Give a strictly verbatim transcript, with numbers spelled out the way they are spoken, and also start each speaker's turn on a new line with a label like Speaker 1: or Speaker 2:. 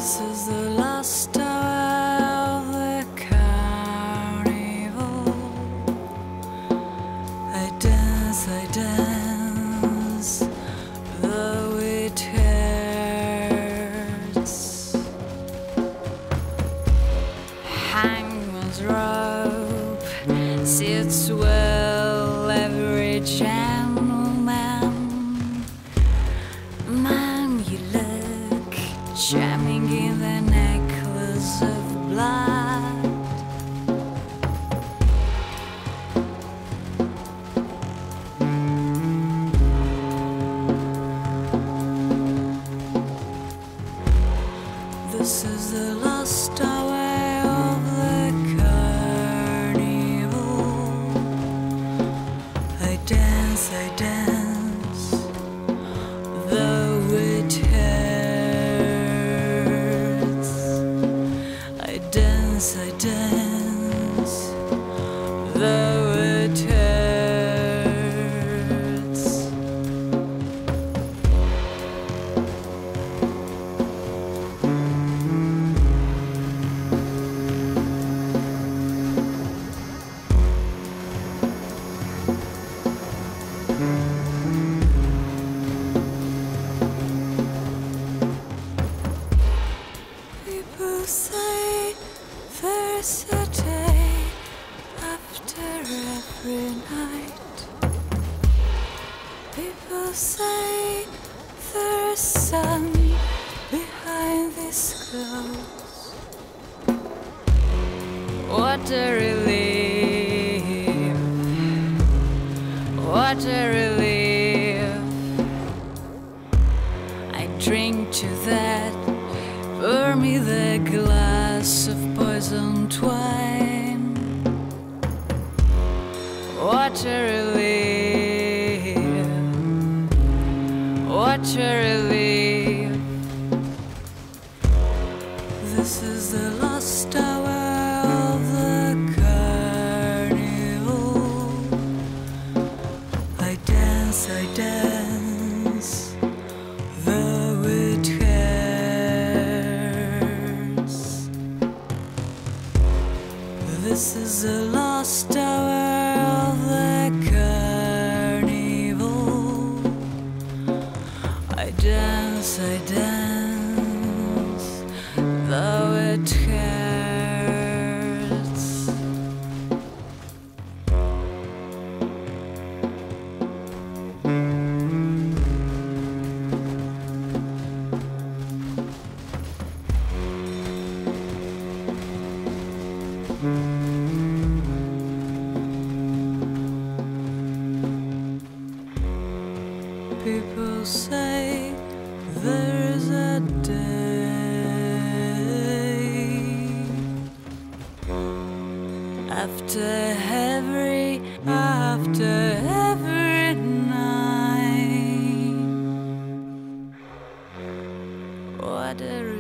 Speaker 1: This is the last hour of the carnival. I dance, I dance, though it hurts. Hangman's rope sits well every gentleman. Man, you look charming in the necklace of blood. This is the last hour of the carnival. I dance, I dance, though it hurts. I dance, I dance, though it hurts. People say there's a day after every night. People say there's sun behind these clothes. What a relief, what a relief. I drink to that. Pour me the glass of poisoned wine. What a relief, what a relief. This is the last hour of the carnival. I dance, I dance, though it hurts. This is the last hour of the carnival. I dance, I dance, though it hurts. People say there's a day after every, after every night. What a